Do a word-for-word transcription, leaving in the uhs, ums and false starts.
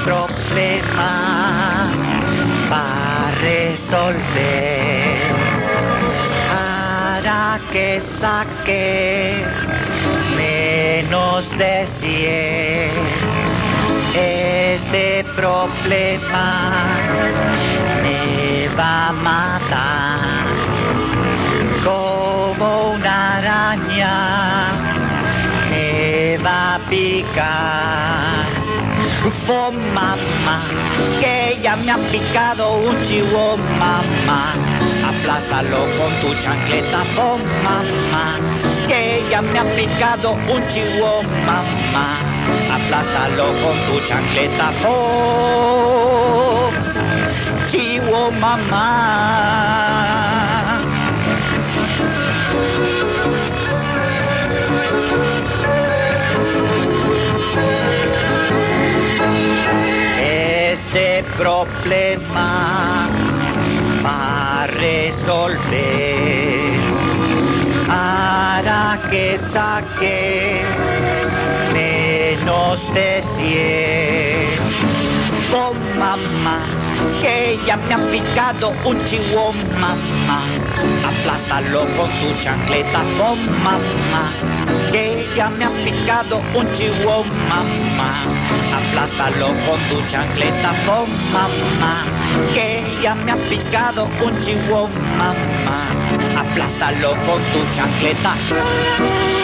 problema va a resolver. Hará que saque menos de cien. Este problema me va a matar como una araña, me va a picar. Oh mamá, que ya me ha picado un chihuahua, mamá, aplástalo con tu chancleta. Oh mamá, que ya me ha picado un chihuahua, mamá, aplástalo con tu chancleta. Oh, chihuahua, mamá. Este problema va a resolver. Hará que saque menos de cien. Oh mamá, que ya me ha picado un chihuahua, mamá, aplástalo con tu chancleta. Oh mamá, que ya me ha picado un chihuahua, mamá, aplástalo con tu chancleta. Oh mamá, que ya me ha picado un chihuahua, mamá, aplástalo con tu chancleta.